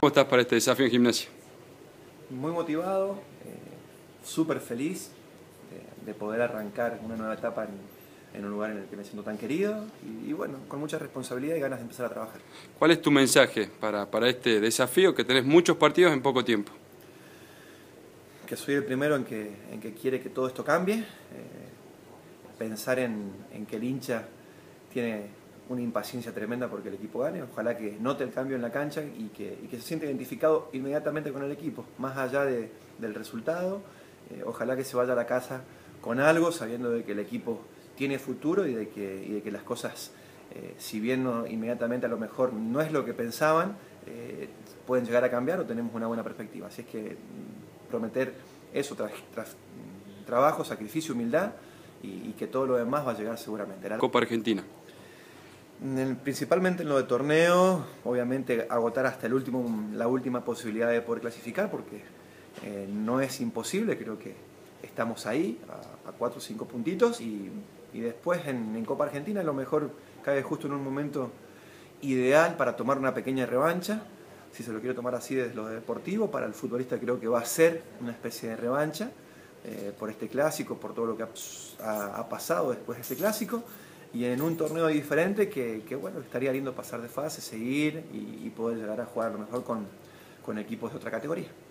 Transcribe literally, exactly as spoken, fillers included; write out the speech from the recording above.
¿Cómo estás para este desafío en Gimnasia? Muy motivado, eh, súper feliz de, de poder arrancar una nueva etapa en, en un lugar en el que me siento tan querido y, y bueno, con mucha responsabilidad y ganas de empezar a trabajar. ¿Cuál es tu mensaje para, para este desafío que tenés muchos partidos en poco tiempo? Que soy el primero en que, en que quiere que todo esto cambie, eh, pensar en, en que el hincha tiene una impaciencia tremenda porque el equipo gane, ojalá que note el cambio en la cancha y que, y que se sienta identificado inmediatamente con el equipo, más allá de, del resultado, eh, ojalá que se vaya a la casa con algo, sabiendo de que el equipo tiene futuro y de que, y de que las cosas, eh, si bien no, inmediatamente a lo mejor no es lo que pensaban, eh, pueden llegar a cambiar o tenemos una buena perspectiva. Así es que prometer eso, tras, tras, trabajo, sacrificio, humildad y, y que todo lo demás va a llegar seguramente. La Copa Argentina. En, principalmente en lo de torneo, obviamente agotar hasta el último, la última posibilidad de poder clasificar, porque eh, no es imposible, creo que estamos ahí, a, a cuatro o cinco puntitos, y, y después en, en Copa Argentina a lo mejor cae justo en un momento ideal para tomar una pequeña revancha, si se lo quiero tomar así desde lo deportivo, para el futbolista creo que va a ser una especie de revancha, eh, por este clásico, por todo lo que ha, ha, ha pasado después de este clásico, y en un torneo diferente que, que bueno, estaría lindo pasar de fase, seguir y, y poder llegar a jugar a lo mejor con, con equipos de otra categoría.